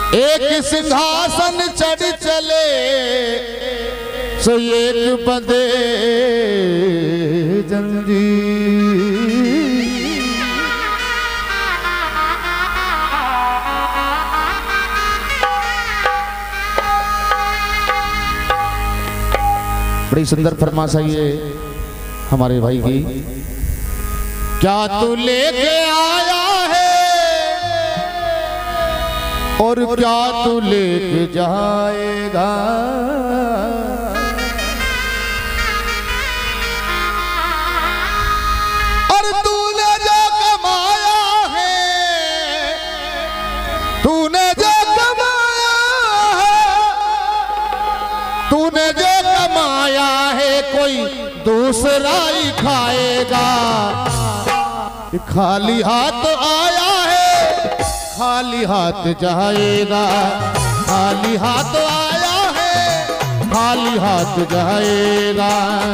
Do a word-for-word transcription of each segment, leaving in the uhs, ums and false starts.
एक सिंहासन चढ़ चले सो एक बंदे जंजीर। बड़ी सुंदर फरमाइश है ये हमारे भाई की। क्या तू लेके आया है और क्या तू लेके जाएगा, और तूने जो कमाया है, तूने जो कमाया है, तूने जो कमाया है कोई दूसरा ही खाएगा। खाली हाथ आया है खाली हाथ जाएगा, खाली हाथ आया है खाली हाथ जाएगा।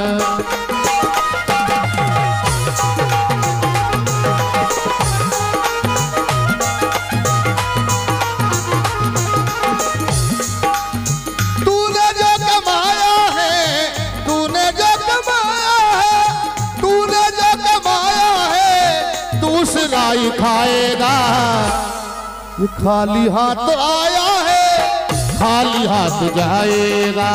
तूने जो कमाया है, तूने जो कमाया है, तूने जो कमाया है दूसरा ही खाएगा। ये खाली हाथ आया है खाली हाथ जाएगा।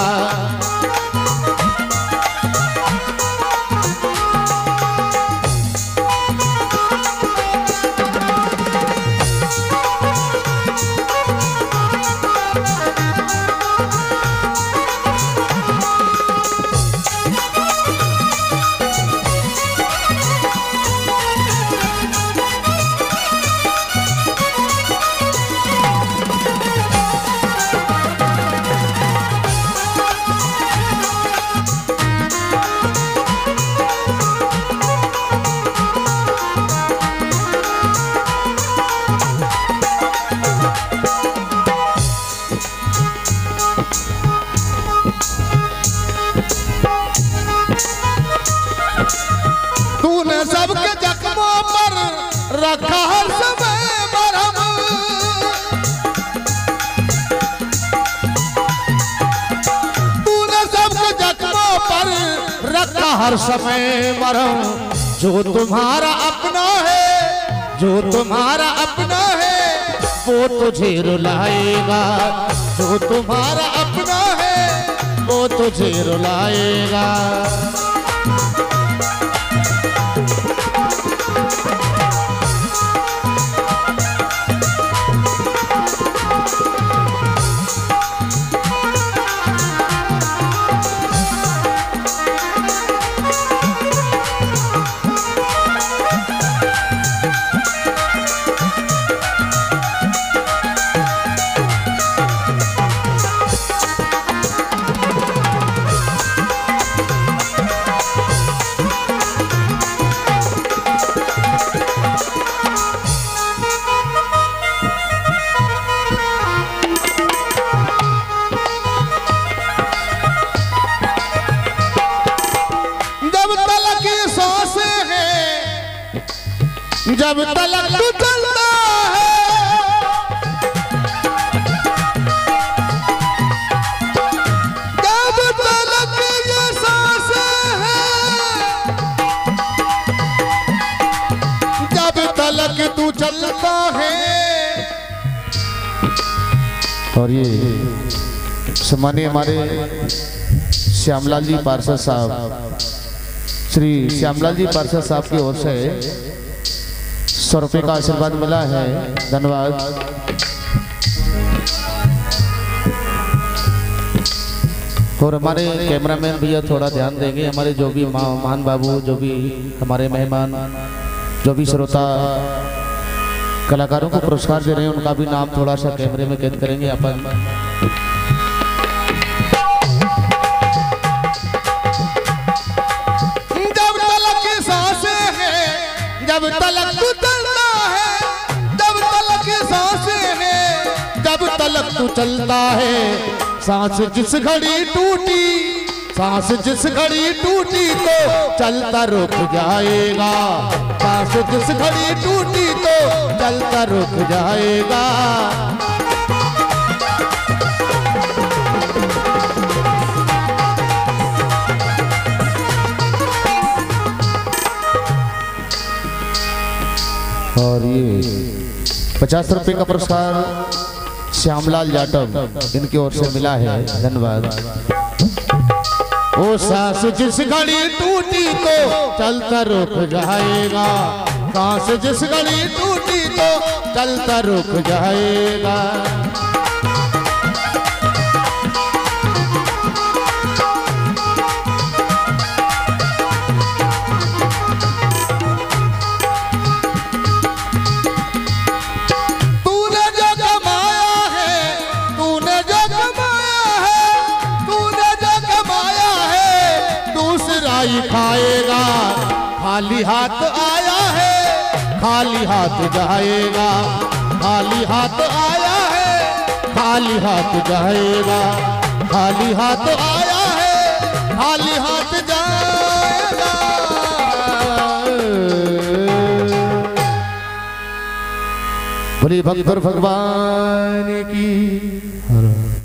सबके जख्मों पर रखा हर समय मरहम, तूने सबके जख्मों पर रखा हर समय मरहम। जो तुम्हारा अपना है, जो तुम्हारा अपना है वो तुझे रुलाएगा, जो तुम्हारा अपना है वो तुझे रुलाएगा। जब तलक तू चलता है, जब तलक ये सांसें हैं, जब तलक तू चलता है। और ये सम्मानीय हमारे श्यामलाल जी पार्षद साहब, श्री श्यामलाल जी पार्षद साहब की ओर से सौ रुपये का आशीर्वाद मिला है, धन्यवाद। और हमारे कैमरामैन भैया थोड़ा ध्यान देंगे, हमारे जो भी महान बाबू, जो भी हमारे मेहमान, जो भी श्रोता कलाकारों को पुरस्कार दे रहे हैं उनका भी नाम थोड़ा सा कैमरे में कैद करेंगे अपन। जब तलक सांसें हैं, जब तलक तू चलता है, जब तलक सांसें हैं, जब तलक तू चलता है। सांस जिस घड़ी टूटी, सांस जिस घड़ी टूटी तो चलता रुक जाएगा, सांस जिस घड़ी टूटी तो चलता रुक जाएगा। और ये पचास रुपए का पुरस्कार श्यामलाल जाटव इनकी ओर से मिला है, धन्यवाद। ओ सांस जिस घड़ी टूटी तो चलता रुक जाएगा, सांस जिस घड़ी टूटी तो चलता रुक जाएगा। खाएगा खाली हाथ आया है, खाली हाथ जाएगा, खाली हाथ आया है, खाली हाथ जाएगा, खाली हाथ आया है, खाली हाथ जाएगा। बोलिए भक्त भगवान की।